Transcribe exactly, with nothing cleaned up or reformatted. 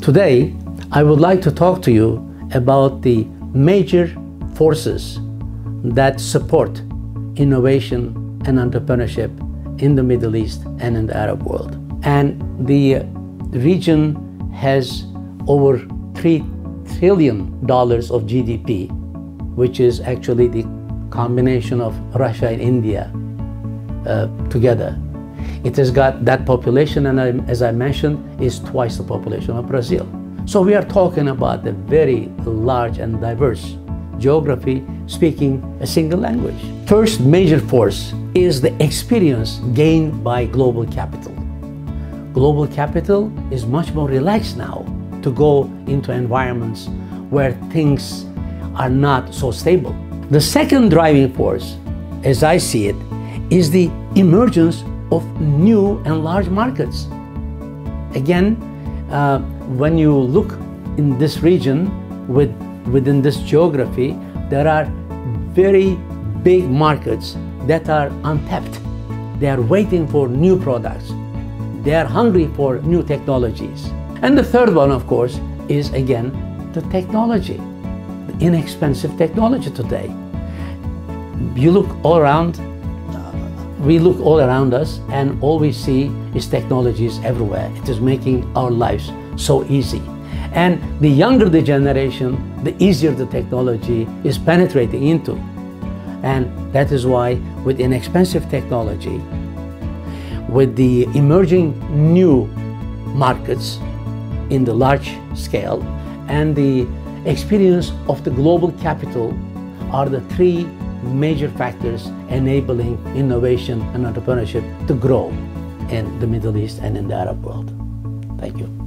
Today, I would like to talk to you about the major forces that support innovation and entrepreneurship in the Middle East and in the Arab world. And the region has over three trillion dollars of G D P, which is actually the combination of Russia and India uh, together. It has got that population, and I, as I mentioned, is twice the population of Brazil. So we are talking about a very large and diverse geography speaking a single language. First major force is the experience gained by global capital. Global capital is much more relaxed now to go into environments where things are not so stable. The second driving force, as I see it, is the emergence of new and large markets. Again, uh, when you look in this region, with, within this geography, there are very big markets that are untapped. They are waiting for new products. They are hungry for new technologies. And the third one, of course, is again the technology, the inexpensive technology today. You look all around, we look all around us, and all we see is technologies everywhere. It is making our lives so easy. And the younger the generation, the easier the technology is penetrating into. And that is why with inexpensive technology, with the emerging new markets in the large scale, and the experience of the global capital are the three major factors enabling innovation and entrepreneurship to grow in the Middle East and in the Arab world. Thank you.